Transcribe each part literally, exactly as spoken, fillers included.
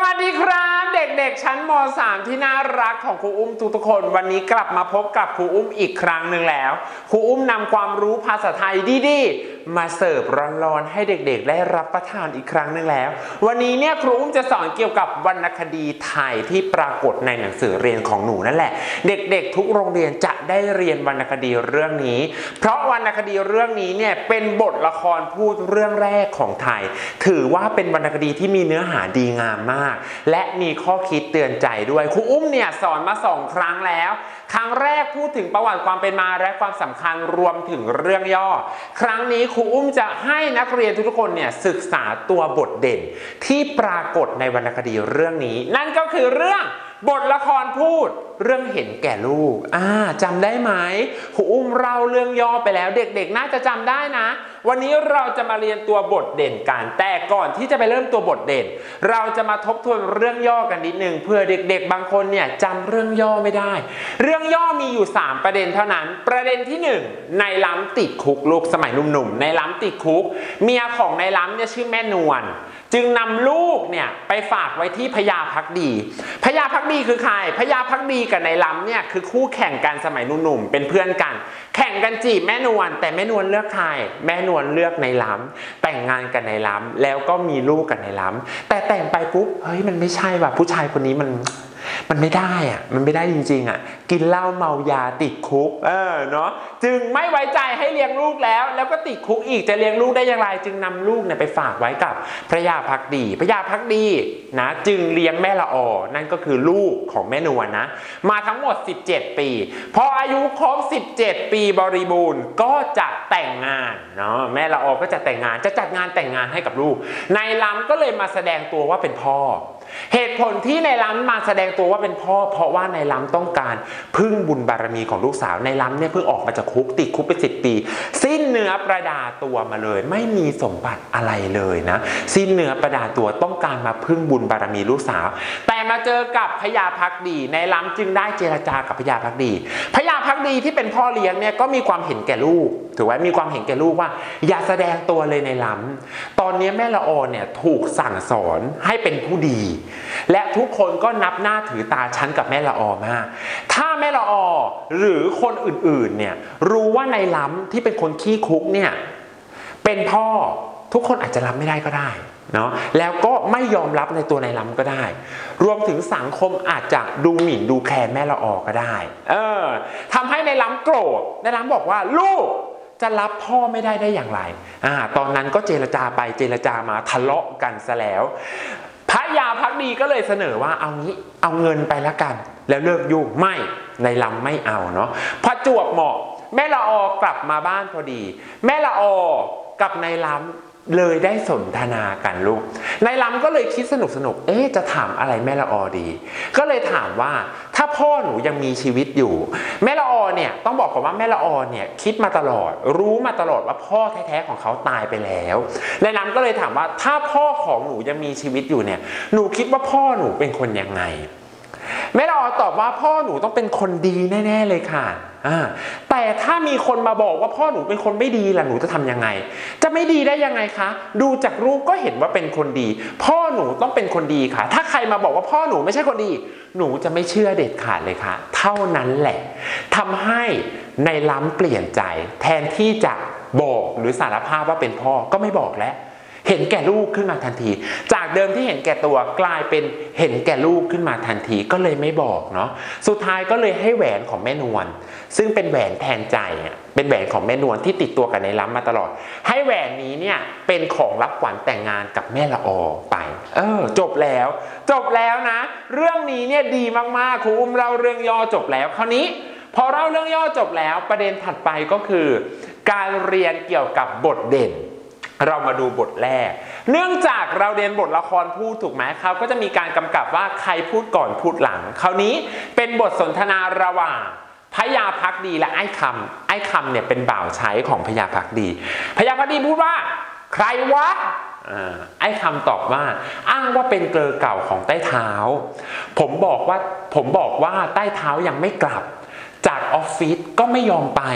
วัสดีครับเด็กๆชั้นม สาม ที่น่ารักของครูอุ้มทุกๆคนวันนี้กลับมาพบกับครูอุ้มอีกครั้งหนึ่งแล้วครูอุ้มนำความรู้ภาษาไทยดีๆมาเสิร์ฟร้อนๆให้เด็กๆได้รับประทานอีกครั้งหนึ่งแล้ววันนี้เนี่ยครูอุ้มจะสอนเกี่ยวกับวรรณคดีไทยที่ปรากฏในหนังสือเรียนของหนูนั่นแหละเด็กๆทุกโรงเรียนจะได้เรียนวรรณคดีเรื่องนี้เพราะวรรณคดีเรื่องนี้เนี่ยเป็นบทละครพูดเรื่องแรกของไทยถือว่าเป็นวรรณคดีที่มีเนื้อหาดีงามมากและมีข้อคิดเตือนใจด้วยครูอุ้มเนี่ยสอนมาสองครั้งแล้วครั้งแรกพูดถึงประวัติความเป็นมาและความสำคัญรวมถึงเรื่องย่อครั้งนี้ครูอุ้มจะให้นักเรียนทุกคนเนี่ยศึกษาตัวบทเด่นที่ปรากฏในวรรณคดีเรื่องนี้นั่นก็คือเรื่องบทละครพูดเรื่องเห็นแก่ลูกอ่าจำได้ไหมครูอุ้มเล่าเรื่องย่อไปแล้วเด็กๆน่าจะจำได้นะวันนี้เราจะมาเรียนตัวบทเด่นกันแต่ก่อนที่จะไปเริ่มตัวบทเด่นเราจะมาทบทวนเรื่องย่อกันนิดนึงเพื่อเด็กๆบางคนเนี่ยจำเรื่องย่อไม่ได้เรื่องย่อมีอยู่สามประเด็นเท่านั้นประเด็นที่หนึ่งนายล้ำติดคุกลูกสมัยหนุ่มๆนายล้ำติดคุกเมียของนายล้ำเนี่ยชื่อแม่นวลจึงนำลูกเนี่ยไปฝากไว้ที่พญาภักดีพญาภักดีคือใครพญาภักดีกับนายล้ำเนี่ยคือคู่แข่งกันสมัยหนุ่มๆเป็นเพื่อนกันแข่งกันจีบแม่นวลแต่แม่นวลเลือกใครแม่นวลเลือกนายล้ำแต่งงานกับนายล้ำแล้วก็มีลูกกับนายล้ำแต่แต่งไปปุ๊บเฮ้ยมันไม่ใช่ว่ะผู้ชายคนนี้มันมันไม่ได้อ่ะมันไม่ได้จริงๆอ่ะกินเหล้าเมายาติดคุกเออเนาะจึงไม่ไว้ใจให้เลี้ยงลูกแล้วแล้วก็ติดคุกอีกจะเลี้ยงลูกได้อย่างไรจึงนำลูกเนี่ยไปฝากไว้กับพระยาภักดีพระยาภักดีนะจึงเลี้ยงแม่ละออนั่นก็คือลูกของแม่นวลนะมาทั้งหมดสิบเจ็ดปีพออายุครบสิบเจ็ดปีบริบูรณ์ก็จะแต่งงานเนาะแม่ละออก็จะแต่งงานจะจัดงานแต่งงานให้กับลูกนายล้ำก็เลยมาแสดงตัวว่าเป็นพ่อเหตุผลที่นายล้ำมาแสดงตัวว่าเป็นพ่อเพราะว่านายล้ำต้องการพึ่งบุญบารมีของลูกสาวนายล้ำเนี่ยเพิ่งออกมาจากคุกติดคุกไปสิบปีสิ้นเนื้อประดาตัวมาเลยไม่มีสมบัติอะไรเลยนะสิ้นเนื้อประดาตัวต้องการมาพึ่งบุญบารมีลูกสาวแต่มาเจอกับพญาภักดีนายล้ำจึงได้เจรจากับพญาภักดีพญาภักดีที่เป็นพ่อเลี้ยงเนี่ยก็มีความเห็นแก่ลูกถือว่ามีความเห็นแก่ลูกว่าอย่าแสดงตัวเลยนายล้ำตอนนี้แม่ละออเนี่ยถูกสั่งสอนให้เป็นผู้ดีและทุกคนก็นับหน้าถือตาฉันกับแม่ละออมากถ้าแม่ละออหรือคนอื่นๆเนี่ยรู้ว่านายล้ำที่เป็นคนขี้คุกเนี่ยเป็นพ่อทุกคนอาจจะรับไม่ได้ก็ได้เนาะแล้วก็ไม่ยอมรับในตัวนายล้ำก็ได้รวมถึงสังคมอาจจะดูหมิ่นดูแคลนแม่ละออก็ได้เออทำให้นายล้ำโกรธนายล้ำบอกว่าลูกจะรับพ่อไม่ได้ได้อย่างไรอ่าตอนนั้นก็เจรจาไปเจรจามาทะเลาะกันซะแล้วพระยาภักดีก็เลยเสนอว่าเอางี้เอาเงินไปละกันแล้วเลิกยุ่งไม่นายล้ำไม่เอาเนาะพอจวบเหมาะแม่ละออกลับมาบ้านพอดีแม่ละออกับนายล้ำเลยได้สนทนากันลูกนายล้ำก็เลยคิดสนุกสนุกเอ๊ะจะถามอะไรแม่ละออดีก็เลยถามว่าถ้าพ่อหนูยังมีชีวิตอยู่แม่ละออเนี่ยต้องบอกก่อนว่าแม่ละออเนี่ยคิดมาตลอดรู้มาตลอดว่าพ่อแท้ๆของเขาตายไปแล้วนายล้ำก็เลยถามว่าถ้าพ่อของหนูยังมีชีวิตอยู่เนี่ยหนูคิดว่าพ่อหนูเป็นคนยังไงแม่ละออตอบว่าพ่อหนูต้องเป็นคนดีแน่ๆเลยค่ะแต่ถ้ามีคนมาบอกว่าพ่อหนูเป็นคนไม่ดีล่ะหนูจะทำยังไงจะไม่ดีได้ยังไงคะดูจากรูปก็เห็นว่าเป็นคนดีพ่อหนูต้องเป็นคนดีค่ะถ้าใครมาบอกว่าพ่อหนูไม่ใช่คนดีหนูจะไม่เชื่อเด็ดขาดเลยค่ะเท่านั้นแหละทำให้นายล้ำเปลี่ยนใจแทนที่จะบอกหรือสารภาพว่าเป็นพ่อก็ไม่บอกแล้วเห็นแก่ลูกขึ้นมาทันทีจากเดิมที่เห็นแก่ตัวกลายเป็นเห็นแก่ลูกขึ้นมาทันทีก็เลยไม่บอกเนาะสุดท้ายก็เลยให้แหวนของแม่นวลซึ่งเป็นแหวนแทนใจเป็นแหวนของแม่นวลที่ติดตัวกับนายล้ำมาตลอดให้แหวนนี้เนี่ยเป็นของรับขวัญแต่งงานกับแม่ละออไปเออจบแล้วจบแล้วนะเรื่องนี้เนี่ยดีมากๆครูอุ้มเล่าเรื่องย่อจบแล้วคราวนี้พอเล่าเรื่องย่อจบแล้วประเด็นถัดไปก็คือการเรียนเกี่ยวกับบทเด่นเรามาดูบทแรกเนื่องจากเราเรียนบทละครพูดถูกไหมเขาก็จะมีการกำกับว่าใครพูดก่อนพูดหลังคราวนี้เป็นบทสนทนาระหว่างพญาภักดีและไอ้คำไอ้คำเนี่ยเป็นบ่าวใช้ของพญาภักดีพญาภักดีพูดว่าใครวะไอ้คำตอบว่าอ้างว่าเป็นเกลอเก่าของใต้เท้าผมบอกว่าผมบอกว่าใต้เท้ายังไม่กลับจากออฟฟิศก็ไม่ยอมไป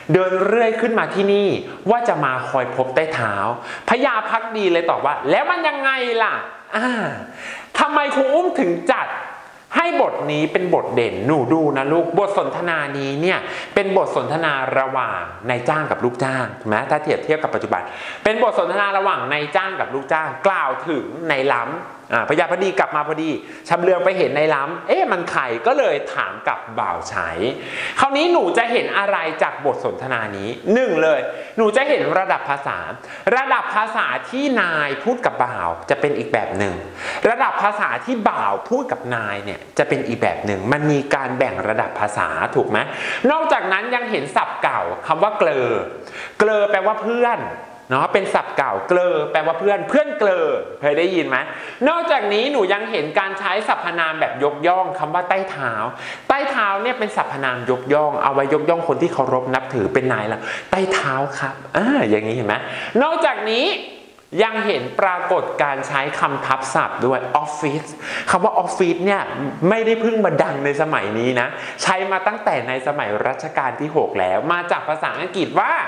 เดินเรื่อยขึ้นมาที่นี่ว่าจะมาคอยพบใต้เท้าพญาภักดีเลยตอบว่าแล้วมันยังไงล่ะอ่าทำไมครูอุ้มถึงจัดให้บทนี้เป็นบทเด่นหนูดูนะลูกบทสนทนานี้เนี่ยเป็นบทสนทนาระหว่างนายจ้างกับลูกจ้างถูกไหมถ้าเทียบเทียบกับปัจจุบันเป็นบทสนทนาระหว่างนายจ้างกับลูกจ้างกล่าวถึงนายล้ำอ่าพญาภักดีกลับมาพอดีชำเลืองไปเห็นนายล้ำเอ๊ะมันใครก็เลยถามกับบ่าวไฉคราวนี้หนูจะเห็นอะไรจากบทสนทนานี้หนึ่งเลยหนูจะเห็นระดับภาษาระดับภาษาที่นายพูดกับบ่าวจะเป็นอีกแบบหนึ่งระดับภาษาที่บ่าวพูดกับนายเนี่ยจะเป็นอีกแบบหนึ่งมันมีการแบ่งระดับภาษาถูกไหมนอกจากนั้นยังเห็นศัพท์เก่าคำว่าเกลอเกลอแปลว่าเพื่อนเนาะเป็นศัพท์เก่าเกลอแปลว่าเพื่อนเพื่อนเกลอเคยได้ยินไหมนอกจากนี้หนูยังเห็นการใช้สรรพนามแบบยกย่องคำว่าใต้เท้าใต้เท้าเนี่ยเป็นสรรพนามยกย่องเอาไว้ยกย่องคนที่เคารพนับถือเป็นนายละใต้เท้าครับอ่าอย่างนี้เห็นไหมนอกจากนี้ยังเห็นปรากฏการใช้คำทับศัพท์ด้วยออฟฟิศคำว่าออฟฟิศเนี่ยไม่ได้เพิ่งมาดังในสมัยนี้นะใช้มาตั้งแต่ในสมัยรัชกาลที่หกแล้วมาจากภาษาอังกฤษว่า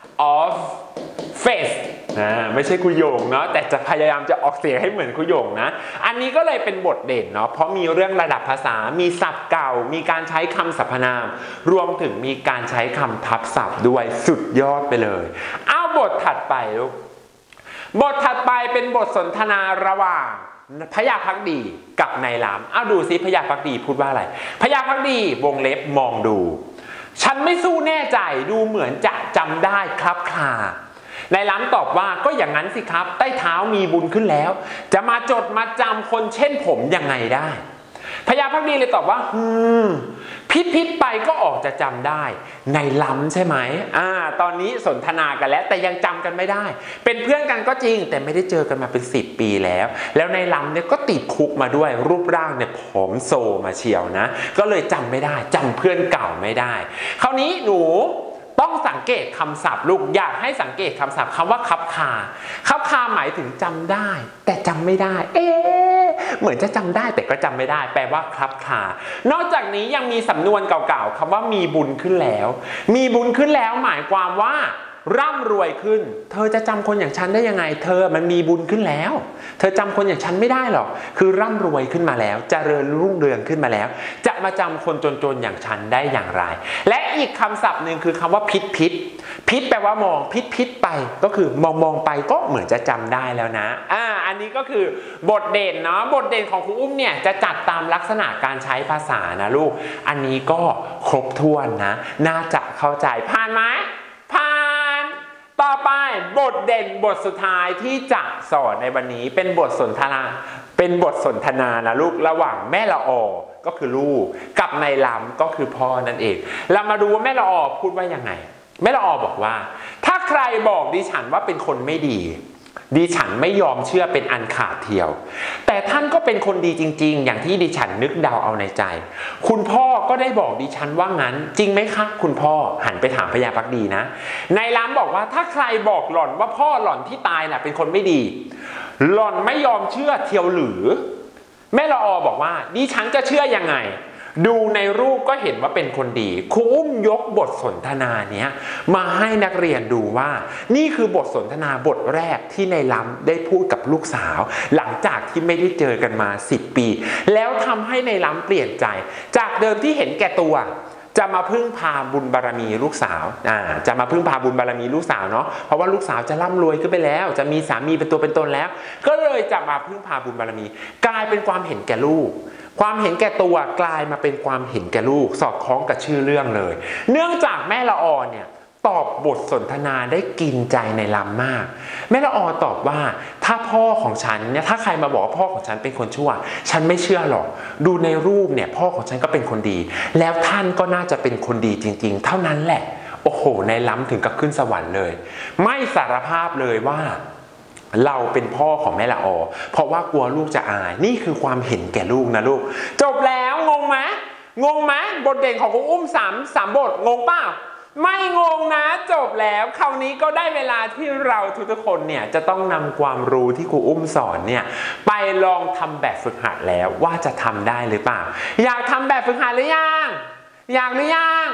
office อ่าไม่ใช่คุยโยงเนาะแต่จะพยายามจะออกเสียงให้เหมือนคุยโยงนะอันนี้ก็เลยเป็นบทเด่นเนาะเพราะมีเรื่องระดับภาษามีศัพท์เก่ามีการใช้คำสรรพนามรวมถึงมีการใช้คำทับศัพท์ด้วยสุดยอดไปเลยเอาบทถัดไปลูกบทถัดไปเป็นบทสนทนาระหว่างพญาภักดีกับนายล้ำเอาดูซิพญาภักดีพูดว่าอะไรพญาภักดีวงเล็บมองดูฉันไม่สู้แน่ใจดูเหมือนจะจำได้ครับคลานายล้ำตอบว่าก็อย่างนั้นสิครับใต้เท้ามีบุญขึ้นแล้วจะมาจดมาจำคนเช่นผมยังไงได้พญาภักดีเลยตอบว่าฮึมพิษพิษไปก็ออกจะจำได้นายล้ำใช่ไหมอ่าตอนนี้สนทนากันแล้วแต่ยังจำกันไม่ได้เป็นเพื่อนกันก็จริงแต่ไม่ได้เจอกันมาเป็นสิบปีแล้วแล้วนายล้ำเนี่ยก็ติดคุกมาด้วยรูปร่างเนี่ยผอมโซมาเชียวนะก็เลยจำไม่ได้จำเพื่อนเก่าไม่ได้คราวนี้หนูต้องสังเกตคำศัพท์ลูกอยากให้สังเกตคำศัพท์คำว่าคับคาคับคาหมายถึงจำได้แต่จำไม่ได้เอ๊ะเหมือนจะจำได้แต่ก็จำไม่ได้แปลว่าคับคานอกจากนี้ยังมีสำนวนเก่าๆคำว่ามีบุญขึ้นแล้วมีบุญขึ้นแล้วหมายความว่าร่ำรวยขึ้นเธอจะจำคนอย่างฉันได้ยังไงเธอมันมีบุญขึ้นแล้วเธอจำคนอย่างฉันไม่ได้หรอกคือร่ำรวยขึ้นมาแล้วเจริญรุ่งเรืองขึ้นมาแล้วจะมาจำคนจนๆอย่างฉันได้อย่างไรและอีกคำศัพท์หนึ่งคือคำว่าพิษพิษพิษแปลว่ามองพิษพิษไปก็คือมองมองไปก็เหมือนจะจำได้แล้วนะอ่าอันนี้ก็คือบทเด่นเนาะบทเด่นของครูอุ้มเนี่ยจะจัดตามลักษณะการใช้ภาษานะลูกอันนี้ก็ครบถ้วนนะน่าจะเข้าใจผ่านไหมผ่านต่อไปบทเด่นบทสุดท้ายที่จะสอนในวันนี้เป็นบทสนทนาเป็นบทสนทนานะลูกระหว่างแม่ละออก็คือลูกกับนายล้ำก็คือพ่อนั่นเองเรามาดูว่าแม่ละออพูดว่ายังไงแม่ละออบอกว่าถ้าใครบอกดิฉันว่าเป็นคนไม่ดีดิฉันไม่ยอมเชื่อเป็นอันขาดเทียวแต่ท่านก็เป็นคนดีจริงๆอย่างที่ดิฉันนึกเดาเอาในใจคุณพ่อก็ได้บอกดิฉันว่างั้นจริงไหมคะคุณพ่อหันไปถามพญาภักดีนะนายล้ำบอกว่าถ้าใครบอกหล่อนว่าพ่อหล่อนที่ตายน่ะเป็นคนไม่ดีหล่อนไม่ยอมเชื่อเทียวหรือแม่ละออบอกว่าดิฉันจะเชื่อยังไงดูในรูปก็เห็นว่าเป็นคนดีครูอุ้มยกบทสนทนาเนี้ยมาให้นักเรียนดูว่านี่คือบทสนทนาบทแรกที่นายล้ำได้พูดกับลูกสาวหลังจากที่ไม่ได้เจอกันมาสิบปีแล้วทำให้นายล้ำเปลี่ยนใจจากเดิมที่เห็นแก่ตัวจะมาพึ่งพาบุญบารมีลูกสาวอ่าจะมาพึ่งพาบุญบารมีลูกสาวเนาะเพราะว่าลูกสาวจะร่ำรวยขึ้นไปแล้วจะมีสามีเป็นตัวเป็นตนแล้วก็เลยจะมาพึ่งพาบุญบารมีกลายเป็นความเห็นแก่ลูกความเห็นแก่ตัวกลายมาเป็นความเห็นแก่ลูกสอดคล้องกับชื่อเรื่องเลยเนื่องจากแม่ละออเนี่ยตอบบทสนทนาได้กินใจในล้ำมากแม่ละออตอบว่าถ้าพ่อของฉันเนี่ยถ้าใครมาบอกว่าพ่อของฉันเป็นคนชั่วฉันไม่เชื่อหรอกดูในรูปเนี่ยพ่อของฉันก็เป็นคนดีแล้วท่านก็น่าจะเป็นคนดีจริงๆเท่านั้นแหละโอ้โหในล้ำถึงกับขึ้นสวรรค์เลยไม่สารภาพเลยว่าเราเป็นพ่อของแม่ละออเพราะว่ากลัวลูกจะอายนี่คือความเห็นแก่ลูกนะลูกจบแล้วงงไหมงงไหมบทเด่นของครูอุ้มสามสามบทงงเปล่าไม่งงนะจบแล้วคราวนี้ก็ได้เวลาที่เราทุกๆคนเนี่ยจะต้องนำความรู้ที่ครูอุ้มสอนเนี่ยไปลองทำแบบฝึกหัดแล้วว่าจะทำได้หรือเปล่าอยากทำแบบฝึกหัดหรือยังอยากหรือยัง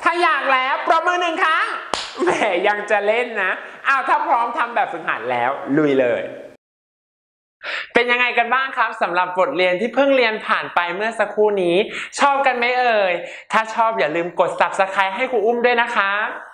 ถ้าอยากแล้วประมือหนึ่งครั้งแหมยังจะเล่นนะอ้าวถ้าพร้อมทำแบบฝึกหัดแล้วลุยเลยเป็นยังไงกันบ้างครับสำหรับบทเรียนที่เพิ่งเรียนผ่านไปเมื่อสักครู่นี้ชอบกันไหมเอ่ยถ้าชอบอย่าลืมกด ซับสไครบ์ ให้ครูอุ้มด้วยนะคะ